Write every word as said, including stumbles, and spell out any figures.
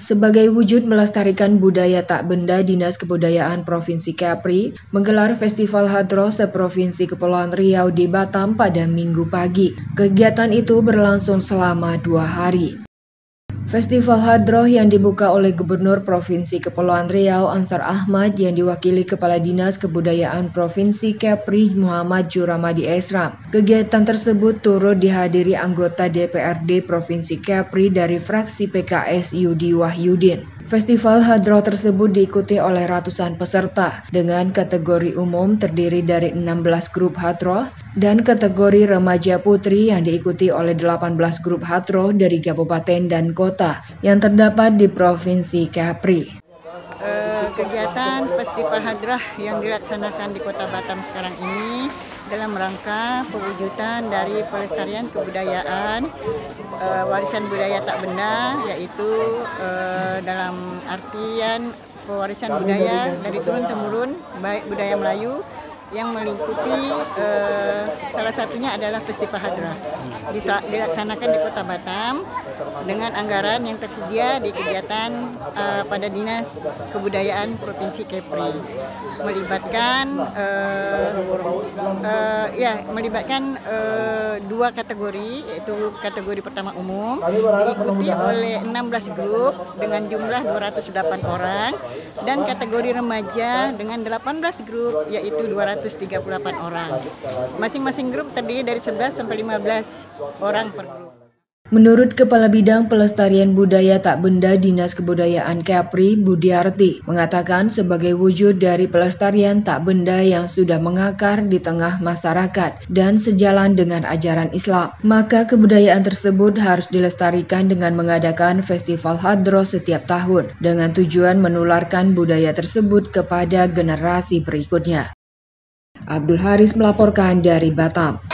Sebagai wujud melestarikan budaya tak benda, Dinas Kebudayaan Provinsi Kepri menggelar Festival Hadroh se-Provinsi Kepulauan Riau di Batam pada Minggu pagi. Kegiatan itu berlangsung selama dua hari. Festival Hadroh yang dibuka oleh Gubernur Provinsi Kepulauan Riau Ansar Ahmad yang diwakili Kepala Dinas Kebudayaan Provinsi Kepri Muhammad Juramadi Esram. Kegiatan tersebut turut dihadiri anggota D P R D Provinsi Kepri dari fraksi P K S Yudi Wahyudin. Festival Hadroh tersebut diikuti oleh ratusan peserta dengan kategori umum terdiri dari enam belas grup hadroh dan kategori remaja putri yang diikuti oleh delapan belas grup hadroh dari kabupaten dan kota yang terdapat di Provinsi Kepri. Uh, kegiatan Festival Hadroh yang dilaksanakan di Kota Batam sekarang ini dalam rangka pewujudan dari pelestarian kebudayaan uh, warisan budaya tak benda, yaitu uh, dalam artian pewarisan budaya dari turun-temurun baik budaya Melayu yang meliputi uh, salah satunya adalah Festival Hadroh dilaksanakan di Kota Batam dengan anggaran yang tersedia di kegiatan uh, pada Dinas Kebudayaan Provinsi Kepri, melibatkan uh, uh, ya melibatkan uh, dua kategori, yaitu kategori pertama umum diikuti oleh enam belas grup dengan jumlah dua ratus delapan orang dan kategori remaja dengan delapan belas grup yaitu dua ratus tiga puluh delapan orang. Masing-masing grup terdiri dari sebelas sampai lima belas orang per grup. Menurut Kepala Bidang Pelestarian Budaya Tak Benda Dinas Kebudayaan Kepri, Budiarti, mengatakan sebagai wujud dari pelestarian tak benda yang sudah mengakar di tengah masyarakat dan sejalan dengan ajaran Islam, maka kebudayaan tersebut harus dilestarikan dengan mengadakan Festival Hadroh setiap tahun dengan tujuan menularkan budaya tersebut kepada generasi berikutnya. Abdul Haris melaporkan dari Batam.